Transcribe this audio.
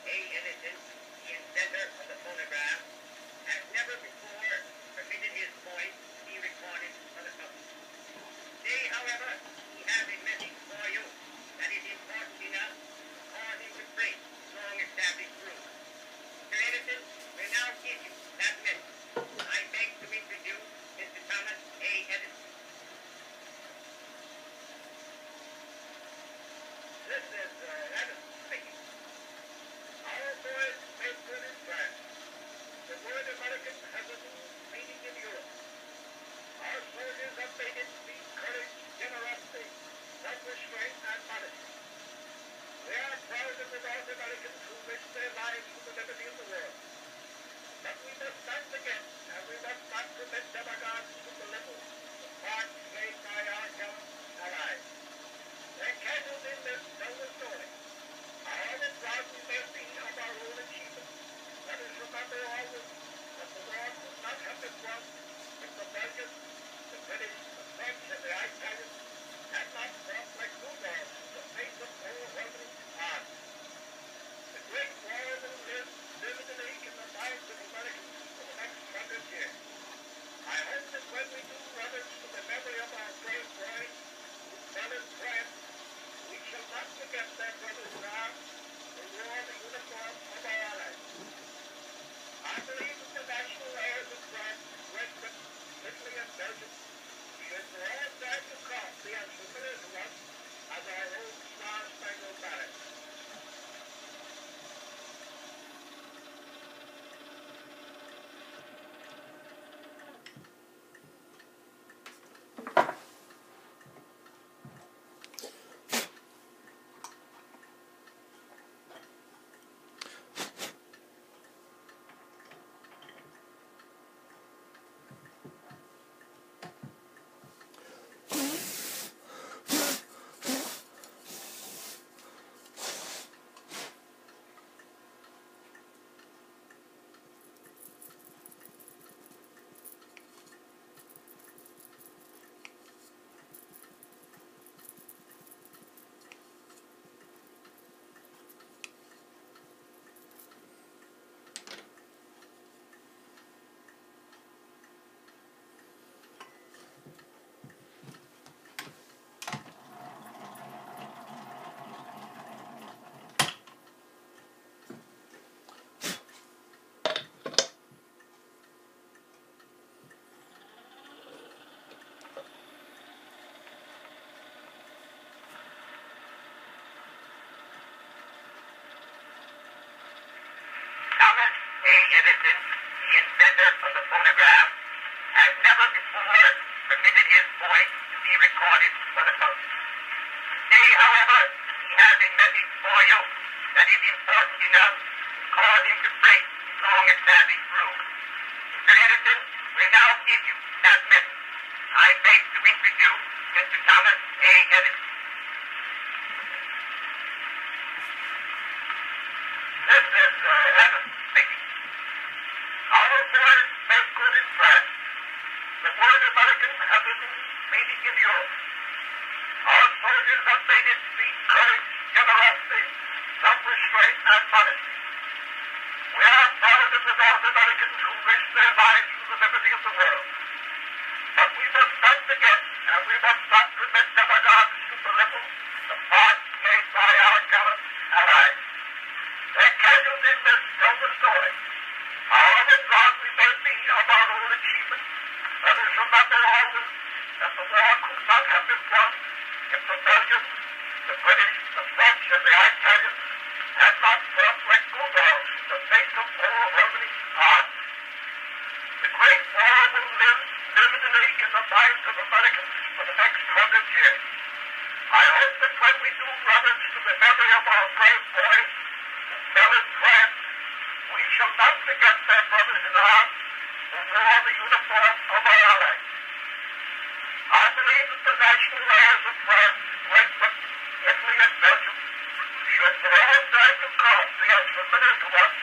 A. Edison, the inventor of the phonograph, has never before permitted his voice to be recorded for the public. Today, however, he has a message for you that is important enough to cause him to break long-established rules. Mr. Edison will now give you that message. I beg to introduce Mr. Thomas A. Edison. This is Edison speaking. Our boys made good in France. The word American has a new meaning in Europe. Our soldiers have made it speak courage, generosity, self-restraint, and modesty. We are proud of the North Americans who risked their lives for the liberty of the world. But we must not forget, and we must not permit demagogues to belittle the part played by our gallant allies. Their casualties tell the story. However proud we may be of our own achievements, let us remember always that the war could not have been won if the Belgians, the British, the French, and the Italians had not fought like bulldogs in the face of overwhelming odds. The Great War will live vividly in the minds of Americans for the next 100 years. I hope that when we do reverence to the memory of our brave boys who fell in France, we shall not forget their brothers in arms who wore the uniform of our allies. I believe that the national airs of France, Great Britain, Italy, and Belgium should for all time to come be as familiar to us as our own Star-Spangled Banner. Thomas A. Edison, the inventor of the phonograph, has never before permitted his voice to be recorded for the public. Today, however, he has a message for you that is important enough to cause him to break long-established rules. Mr. Edison will now give you that message. I beg to introduce Mr. Thomas A. Edison. This is Edison speaking. Our boys made good in France. The word American has a new meaning in Europe. Our soldiers have made it speak courage, generosity, self-restraint, and modesty. We are proud of the North Americans who risked their lives for the liberty of the world. But we must not forget, and we must not permit demagogues to belittle the part played by our gallant allies. Their casualties tell the story. However proud we may be of our own achievements, let us remember always that the war could not have been won if the Belgians, the British, the French, and the Italians had not fought like bulldogs in the face of overwhelming odds. The Great War will live vividly in the minds of Americans for the next 100 years. I hope that when we do reverence to the memory of our brave boys who fell in France, we shall not forget their brothers in arms who wore the uniform of our allies. I believe that the national airs of France, Great Britain, Italy, and Belgium should for all time to come be as familiar to us